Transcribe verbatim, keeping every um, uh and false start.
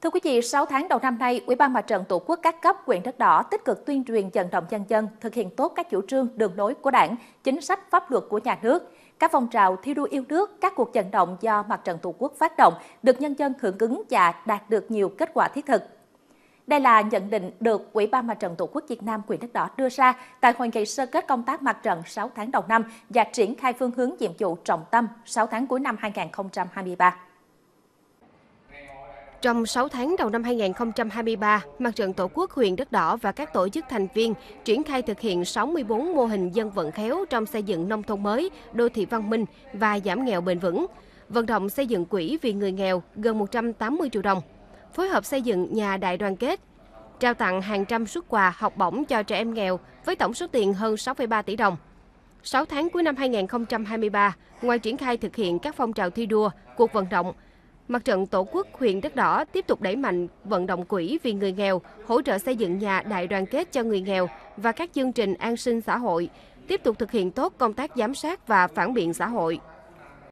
Thưa quý vị, sáu tháng đầu năm nay, Ủy ban Mặt trận Tổ quốc các cấp huyện Đất Đỏ tích cực tuyên truyền vận động nhân dân thực hiện tốt các chủ trương, đường lối của Đảng, chính sách pháp luật của nhà nước. Các phong trào thi đua yêu nước, các cuộc vận động do Mặt trận Tổ quốc phát động được nhân dân hưởng ứng và đạt được nhiều kết quả thiết thực. Đây là nhận định được Ủy ban Mặt trận Tổ quốc Việt Nam huyện Đất Đỏ đưa ra tại hội nghị sơ kết công tác mặt trận sáu tháng đầu năm và triển khai phương hướng nhiệm vụ trọng tâm sáu tháng cuối năm hai nghìn không trăm hai mươi ba. Trong sáu tháng đầu năm hai nghìn không trăm hai mươi ba, Mặt trận Tổ quốc huyện Đất Đỏ và các tổ chức thành viên triển khai thực hiện sáu mươi tư mô hình dân vận khéo trong xây dựng nông thôn mới, đô thị văn minh và giảm nghèo bền vững, vận động xây dựng quỹ vì người nghèo gần một trăm tám mươi triệu đồng, phối hợp xây dựng nhà đại đoàn kết, trao tặng hàng trăm suất quà học bổng cho trẻ em nghèo với tổng số tiền hơn sáu phẩy ba tỷ đồng. sáu tháng cuối năm hai nghìn không trăm hai mươi ba, ngoài triển khai thực hiện các phong trào thi đua, cuộc vận động, Mặt trận Tổ quốc huyện Đất Đỏ tiếp tục đẩy mạnh vận động quỹ vì người nghèo, hỗ trợ xây dựng nhà đại đoàn kết cho người nghèo và các chương trình an sinh xã hội, tiếp tục thực hiện tốt công tác giám sát và phản biện xã hội.